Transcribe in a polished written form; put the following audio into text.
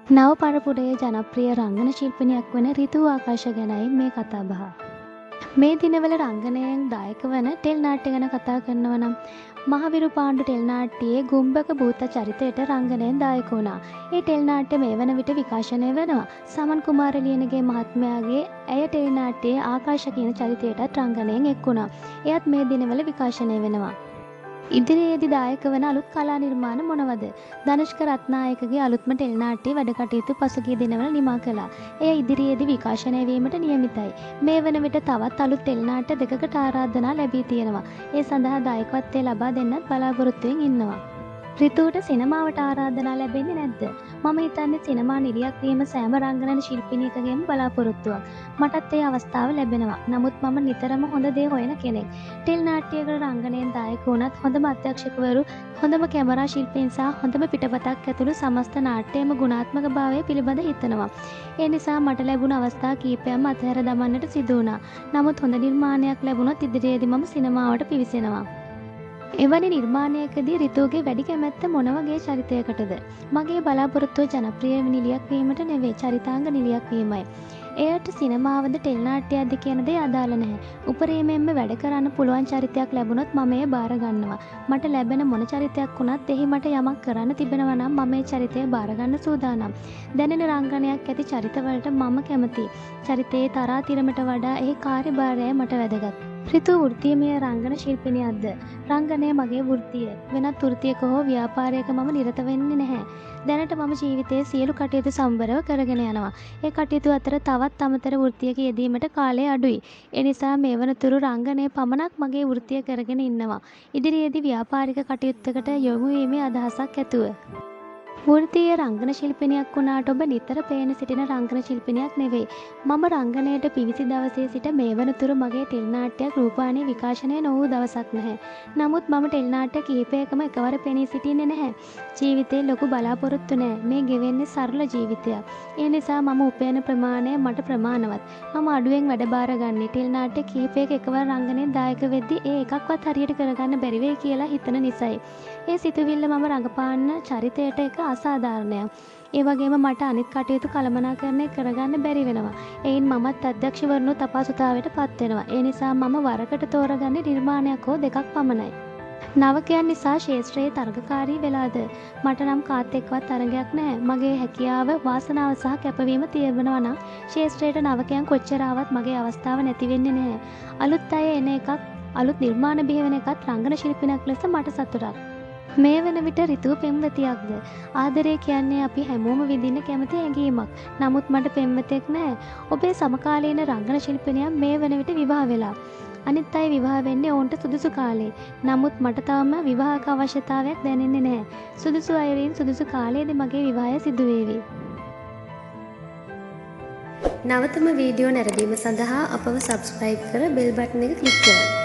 නව පරපුරේ ජනප්‍රිය රංගන ශිල්පිනියක් වන රිතු ආකාශ ගැනයි මේ කතා බහ. මේ දිනවල රංගනයෙන් දායක වන ටෙල් නාට්‍ය ගැන කතා කරනවා නම් මහවිරු පාණ්ඩු ටෙල් නාට්‍යයේ ගුම්බක භූත චරිතයට රංගනයෙන් දායක වුණා. ඒ ටෙල් නාට්‍ය මේ වන විට විකාශනය වෙනවා. සමන් කුමාර ලියනගේ මහත්මයාගේ ඇය ටෙල් නාට්‍යයේ ආකාශ කියන චරිතයටත් රංගනයෙන් එක් වුණා. එයත් මේ දිනවල විකාශනය වෙනවා. ඉදිරියේදී දායක වන අලුත් කලා නිර්මාණ මොනවද? ධනුෂ්ක රත්නායකගේ අලුත්ම ටෙල් නාට්‍ය වැඩ කටයුතු පසුගිය දිනවල නිමා කළා. එය ඉදිරියේදී විකාශනය වීමට නියමිතයි. මේ වන විට තවත් අලුත් ටෙල් නාට්‍ය දෙකකට ආරාධනා ලැබී තියෙනවා. ඒ සඳහා දායකත්වය ලබා දෙන්නත් බලාපොරොත්තුවෙන් ඉන්නවා. රිතුවට සිනමාවට ආරාධනා ලැබෙන්නේ නැද්ද? මම හිතන්නේ සිනමා නිළියක් වීම සෑම රංගන ශිල්පිනියකගේම බලාපොරොත්තුවක්. මටත් ඒ අවස්ථාව ලැබෙනවා. නමුත් මම නිතරම හොඳ දේ හොයන කෙනෙක්. ටෙල් නාට්‍යයකට රංගනයෙන් දායක වුණත් හොඳම අධ්‍යක්ෂකවරු, හොඳම කැමරා ශිල්පීන් සහ හොඳම පිටපතක් ඇතුළු සමස්ත නාට්‍යයේම ගුණාත්මක භාවය පිළිබඳ හිතනවා. ඒ නිසා මට ලැබුණ අවස්ථා කීපයක්ම අතහැර දමන්නට සිදු වුණා. නමුත් හොඳ නිර්මාණයක් ලැබුණොත් ඉදිරියේදී මම සිනමාවට පිවිසෙනවා. එවැනි නිර්මාණයකදී රිතුගේ වැඩි කැමැත්ත මොන වගේ චරිතයකටද? මගේ බලාපොරොත්තුව ජනප්‍රිය නිළියක් වීමට නෙවෙයි, චරිතාංග නිළියක් වීමයි. එයට සිනමාවද ටෙල් නාට්‍යයක්ද කියන දේ අදාළ නැහැ. උපරිමයෙන්ම වැඩ කරන්න පුළුවන් චරිතයක් ලැබුණොත් මම එය බාර ගන්නවා. මට ලැබෙන මොන චරිතයක් වුණත් එහි මට යමක් කරන්න තිබෙනවා නම් මම ඒ චරිතය බාර ගන්න සූදානම්. දැනෙන රංගනයක් ඇති චරිතවලට මම කැමතියි. චරිතයේ තරාතිරමට වඩා එහි කාර්යභාරයයි මට වැදගත්. රිතු වෘත්තීයමය රංගන ශිල්පිනියක්ද? රංගනය මගේ වෘත්තිය. වෙනත් වෘත්තියක හෝ ව්‍යාපාරයක මම නිරත වෙන්නේ නැහැ. දැනට මම ජීවිතයේ සියලු කටයුතු සම්බරව කරගෙන යනවා. ඒ කටයුතු අතර තවත් අමතර වෘත්තියක යෙදීමට කාලය අඩුයි. ඒ නිසා මේ වනතුරු රංගනය පමණක් මගේ වෘත්තිය කරගෙන ඉන්නවා. ඉදිරියේදී ව්‍යාපාරික කටයුත්තකට යොමු වීමේ අදහසක් ඇතුව. වෘත්තීය රංගන ශිල්පිනියක් වුණාට ඔබ නිතර පේන සිටින රංගන ශිල්පිනියක් නෙවෙයි. මම රංගනයට පිවිසි දවසේ සිට මේ වනතුරු මගේ ටෙල් නාට්‍යයක් රූපවාහිනී විකාශනය නොවූ දවසක් නැහැ. නමුත් මම ටෙල් නාට්‍ය කිහිපයකම එකවර පෙනී සිටින්නේ නැහැ. ජීවිතේ ලොකු බලාපොරොත්තු නැහැ. මේ ගෙවෙන්නේ සරල ජීවිතයක්. ඒ නිසා මම උපයන ප්‍රමාණය මට ප්‍රමාණවත්. මම අඩුවෙන් වැඩ බාර ගන්නේ ටෙල් නාට්‍ය කිහිපයක එකවර රංගනයෙන් දායක වෙද්දී ඒ එකක්වත් හරියට කරගන්න බැරි වෙයි කියලා හිතන නිසායි. ඒ සිතුවිල්ල මම රඟපාන චරිතයට එක අසාධාරණයක්. ඒ වගේම මට අනිත් කටයුතු කළමනාකරණය කරගන්න බැරි වෙනවා. එයින් මමත් අධ්‍යක්ෂවරුණුත් අපහසුතාවයට පත් වෙනවා. ඒ නිසා මම වරකට තෝරගන්නේ නිර්මාණයක් හෝ දෙකක් පමණයි. නවකයන් නිසා ශාස්ත්‍රයේ තරගකාරී වෙලාද? මට නම් කාත් එක්කවත් තරගයක් නැහැ. මගේ හැකියාව, වාසනාව සහ කැපවීම තියෙනවා නම් ශාස්ත්‍රයට නවකයන් කොච්චර ආවත් මගේ අවස්ථාව නැති වෙන්නේ නැහැ. අලුත් අය එන එකක්, අලුත් නිර්මාණ බිහිවෙන එකත් රංගන ශිල්පිනියක් ලෙස මට සතුටක්. මේ වන විට රිතුව පෙම්වතියක්ද? ආදරය කියන්නේ අපි හැමෝම විඳින්න කැමති හැඟීමක්. නමුත් මට පෙම්වතෙක් නැහැ. ඔබේ සමකාලීන රංගන ශිල්පිනියක් මේ වන විට විවාහ වෙලා. අනිත් අය විවාහ වෙන්නේ ඔවුන්ට සුදුසු කාලේ. නමුත් මට තාම විවාහක අවශ්‍යතාවයක් දැනෙන්නේ නැහැ. සුදුසු අයුරින් සුදුසු කාලයේදී මගේ විවාහය සිදු වේවි. නවතම වීඩියෝ නැරඹීම සඳහා අපව සබ්ස්ක්‍රයිබ් කර බෙල් බටන් එක ක්ලික් කරන්න.